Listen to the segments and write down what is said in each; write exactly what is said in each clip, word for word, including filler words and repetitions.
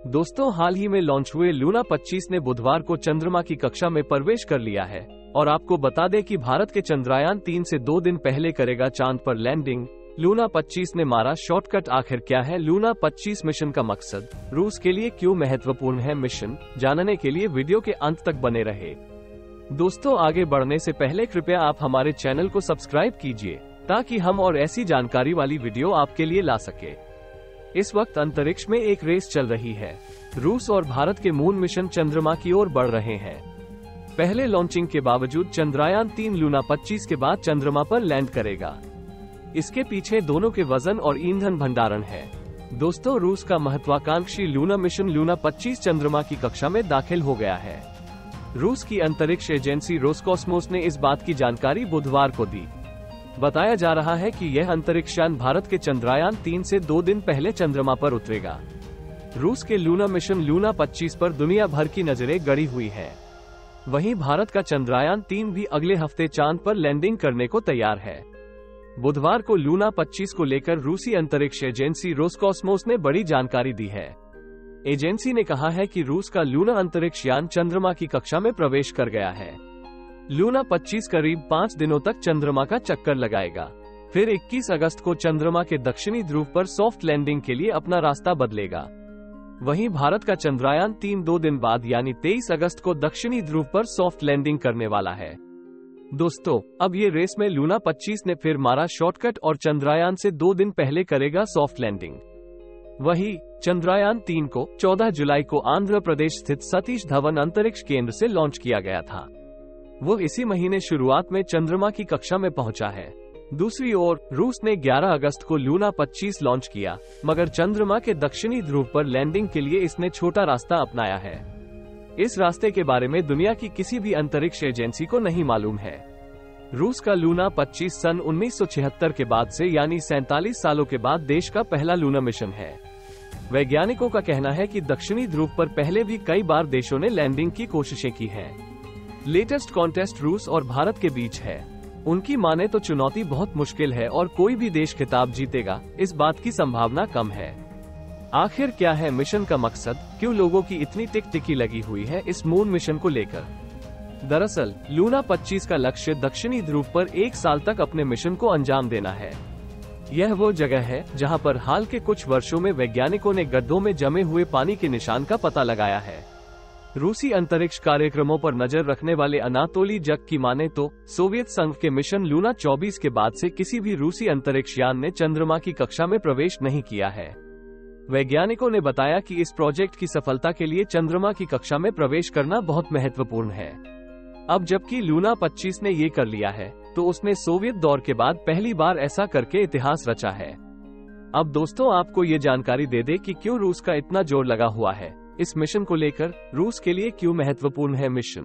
दोस्तों, हाल ही में लॉन्च हुए लूना पच्चीस ने बुधवार को चंद्रमा की कक्षा में प्रवेश कर लिया है और आपको बता दें कि भारत के चंद्रयान तीन से दो दिन पहले करेगा चांद पर लैंडिंग। लूना पच्चीस ने मारा शॉर्टकट। आखिर क्या है लूना पच्चीस मिशन का मकसद? रूस के लिए क्यों महत्वपूर्ण है मिशन? जानने के लिए वीडियो के अंत तक बने रहे। दोस्तों, आगे बढ़ने से पहले कृपया आप हमारे चैनल को सब्सक्राइब कीजिए ताकि हम और ऐसी जानकारी वाली वीडियो आपके लिए ला सके। इस वक्त अंतरिक्ष में एक रेस चल रही है। रूस और भारत के मून मिशन चंद्रमा की ओर बढ़ रहे हैं। पहले लॉन्चिंग के बावजूद चंद्रयान तीन लूना पच्चीस के बाद चंद्रमा पर लैंड करेगा। इसके पीछे दोनों के वजन और ईंधन भंडारण है। दोस्तों, रूस का महत्वाकांक्षी लूना मिशन लूना पच्चीस चंद्रमा की कक्षा में दाखिल हो गया है। रूस की अंतरिक्ष एजेंसी रोसकॉस्मोस ने इस बात की जानकारी बुधवार को दी। बताया जा रहा है कि यह अंतरिक्षयान भारत के चंद्रयान तीन से दो दिन पहले चंद्रमा पर उतरेगा। रूस के लूना मिशन लूना पच्चीस पर दुनिया भर की नजरें गड़ी हुई है। वहीं भारत का चंद्रयान तीन भी अगले हफ्ते चांद पर लैंडिंग करने को तैयार है। बुधवार को लूना पच्चीस को लेकर रूसी अंतरिक्ष एजेंसी रोसकॉस्मोस ने बड़ी जानकारी दी है। एजेंसी ने कहा है कि रूस का लूना अंतरिक्षयान चंद्रमा की कक्षा में प्रवेश कर गया है। लूना पच्चीस करीब पाँच दिनों तक चंद्रमा का चक्कर लगाएगा। फिर इक्कीस अगस्त को चंद्रमा के दक्षिणी ध्रुव पर सॉफ्ट लैंडिंग के लिए अपना रास्ता बदलेगा। वहीं भारत का चंद्रयान तीन दो दिन बाद यानी तेईस अगस्त को दक्षिणी ध्रुव पर सॉफ्ट लैंडिंग करने वाला है। दोस्तों, अब ये रेस में लूना पच्चीस ने फिर मारा शॉर्टकट और चंद्रयान से दो दिन पहले करेगा सॉफ्ट लैंडिंग। वहीं चंद्रयान तीन को चौदह जुलाई को आंध्र प्रदेश स्थित सतीश धवन अंतरिक्ष केंद्र से लॉन्च किया गया था। वो इसी महीने शुरुआत में चंद्रमा की कक्षा में पहुंचा है। दूसरी ओर रूस ने ग्यारह अगस्त को लूना पच्चीस लॉन्च किया, मगर चंद्रमा के दक्षिणी ध्रुव पर लैंडिंग के लिए इसने छोटा रास्ता अपनाया है। इस रास्ते के बारे में दुनिया की किसी भी अंतरिक्ष एजेंसी को नहीं मालूम है। रूस का लूना पच्चीस सन उन्नीस सौ छिहत्तर के बाद से यानी सैंतालीस सालों के बाद देश का पहला लूना मिशन है। वैज्ञानिकों का कहना है कि दक्षिणी ध्रुव पर पहले भी कई बार देशों ने लैंडिंग की कोशिशें की हैं। लेटेस्ट कॉन्टेस्ट रूस और भारत के बीच है। उनकी माने तो चुनौती बहुत मुश्किल है और कोई भी देश खिताब जीतेगा, इस बात की संभावना कम है। आखिर क्या है मिशन का मकसद? क्यों लोगों की इतनी टिक टिकी लगी हुई है इस मून मिशन को लेकर? दरअसल लूना पच्चीस का लक्ष्य दक्षिणी ध्रुव पर एक साल तक अपने मिशन को अंजाम देना है। यह वो जगह है जहां पर हाल के कुछ वर्षों में वैज्ञानिकों ने गड्ढों में जमे हुए पानी के निशान का पता लगाया है। रूसी अंतरिक्ष कार्यक्रमों पर नजर रखने वाले अनातोली जग की माने तो सोवियत संघ के मिशन लूना चौबीस के बाद से किसी भी रूसी अंतरिक्षयान ने चंद्रमा की कक्षा में प्रवेश नहीं किया है। वैज्ञानिकों ने बताया कि इस प्रोजेक्ट की सफलता के लिए चंद्रमा की कक्षा में प्रवेश करना बहुत महत्वपूर्ण है। अब जबकि लूना पच्चीस ने ये कर लिया है, तो उसने सोवियत दौर के बाद पहली बार ऐसा करके इतिहास रचा है। अब दोस्तों, आपको ये जानकारी दे दे कि क्यों रूस का इतना जोर लगा हुआ है इस मिशन को लेकर। रूस के लिए क्यों महत्वपूर्ण है मिशन?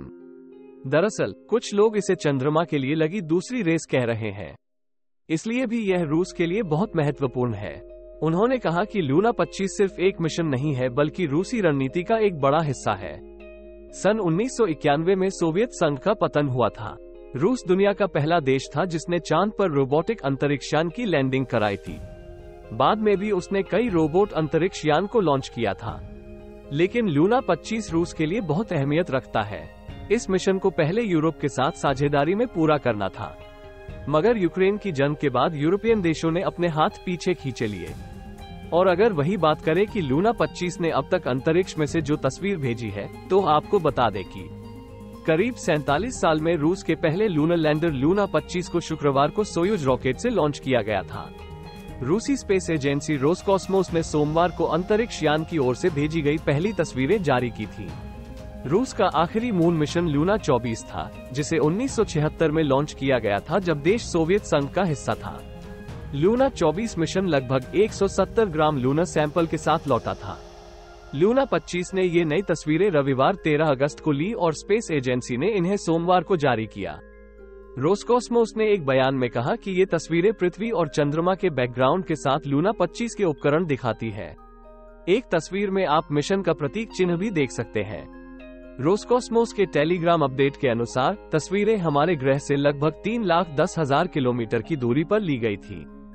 दरअसल कुछ लोग इसे चंद्रमा के लिए लगी दूसरी रेस कह रहे हैं, इसलिए भी यह रूस के लिए बहुत महत्वपूर्ण है। उन्होंने कहा कि लूना पच्चीस सिर्फ एक मिशन नहीं है बल्कि रूसी रणनीति का एक बड़ा हिस्सा है। सन उन्नीस सौ इक्यानवे में सोवियत संघ का पतन हुआ था। रूस दुनिया का पहला देश था जिसने चांद पर रोबोटिक अंतरिक्षयान की लैंडिंग कराई थी। बाद में भी उसने कई रोबोट अंतरिक्षयान को लॉन्च किया था, लेकिन लूना पच्चीस रूस के लिए बहुत अहमियत रखता है। इस मिशन को पहले यूरोप के साथ साझेदारी में पूरा करना था, मगर यूक्रेन की जंग के बाद यूरोपियन देशों ने अपने हाथ पीछे खींचे लिए। और अगर वही बात करें कि लूना पच्चीस ने अब तक अंतरिक्ष में से जो तस्वीर भेजी है, तो आपको बता दें कि करीब सैंतालीस साल में रूस के पहले लूनर लैंडर लूना पच्चीस को शुक्रवार को सोयूज रॉकेट से लॉन्च किया गया था। रूसी स्पेस एजेंसी रोसकॉस्मोस ने सोमवार को अंतरिक्ष यान की ओर से भेजी गई पहली तस्वीरें जारी की थी। रूस का आखिरी मून मिशन लूना चौबीस था, जिसे उन्नीस सौ छिहत्तर में लॉन्च किया गया था जब देश सोवियत संघ का हिस्सा था। लूना चौबीस मिशन लगभग एक सौ सत्तर ग्राम लूनर सैंपल के साथ लौटा था। लूना पच्चीस ने ये नई तस्वीरें रविवार तेरह अगस्त को ली और स्पेस एजेंसी ने इन्हें सोमवार को जारी किया। रोसकॉस्मोस ने एक बयान में कहा कि ये तस्वीरें पृथ्वी और चंद्रमा के बैकग्राउंड के साथ लूना पच्चीस के उपकरण दिखाती है। एक तस्वीर में आप मिशन का प्रतीक चिन्ह भी देख सकते हैं। रोसकॉस्मोस के टेलीग्राम अपडेट के अनुसार तस्वीरें हमारे ग्रह से लगभग तीन लाख दस हजार किलोमीटर की दूरी पर ली गई थी।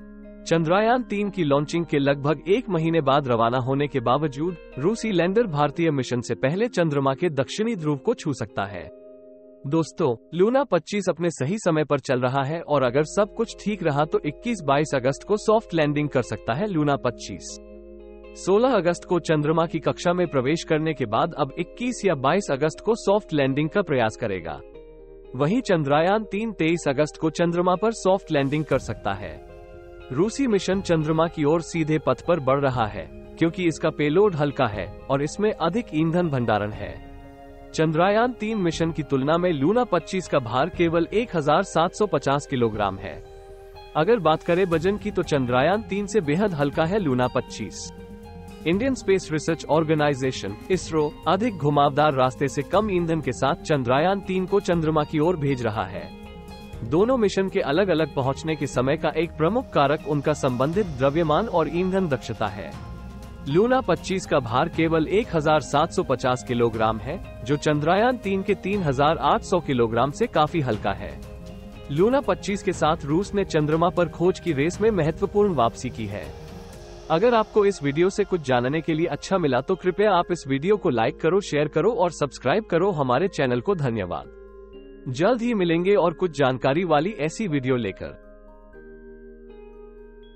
चंद्रयान तीन की लॉन्चिंग के लगभग एक महीने बाद रवाना होने के बावजूद रूसी लैंडर भारतीय मिशन से पहले चंद्रमा के दक्षिणी ध्रुव को छू सकता है। दोस्तों, लूना पच्चीस अपने सही समय पर चल रहा है और अगर सब कुछ ठीक रहा तो इक्कीस बाईस अगस्त को सॉफ्ट लैंडिंग कर सकता है। लूना पच्चीस सोलह अगस्त को चंद्रमा की कक्षा में प्रवेश करने के बाद अब इक्कीस या बाईस अगस्त को सॉफ्ट लैंडिंग का प्रयास करेगा। वहीं चंद्रयान तीन तेईस अगस्त को चंद्रमा पर सॉफ्ट लैंडिंग कर सकता है। रूसी मिशन चंद्रमा की ओर सीधे पथ पर बढ़ रहा है क्योंकि इसका पेलोड हल्का है और इसमें अधिक ईंधन भंडारण है। चंद्रयान तीन मिशन की तुलना में लूना पच्चीस का भार केवल एक हज़ार सात सौ पचास किलोग्राम है। अगर बात करें वजन की तो चंद्रयान तीन से बेहद हल्का है लूना पच्चीस। Indian Space Research Organisation ISRO अधिक घुमावदार रास्ते से कम ईंधन के साथ चंद्रयान तीन को चंद्रमा की ओर भेज रहा है। दोनों मिशन के अलग अलग पहुंचने के समय का एक प्रमुख कारक उनका संबंधित द्रव्यमान और ईंधन दक्षता है। लूना पच्चीस का भार केवल एक हज़ार सात सौ पचास किलोग्राम है, जो चंद्रयान तीन के तीन हज़ार आठ सौ किलोग्राम से काफी हल्का है। लूना पच्चीस के साथ रूस ने चंद्रमा पर खोज की रेस में महत्वपूर्ण वापसी की है। अगर आपको इस वीडियो से कुछ जानने के लिए अच्छा मिला तो कृपया आप इस वीडियो को लाइक करो, शेयर करो और सब्सक्राइब करो हमारे चैनल को। धन्यवाद। जल्द ही मिलेंगे और कुछ जानकारी वाली ऐसी वीडियो लेकर।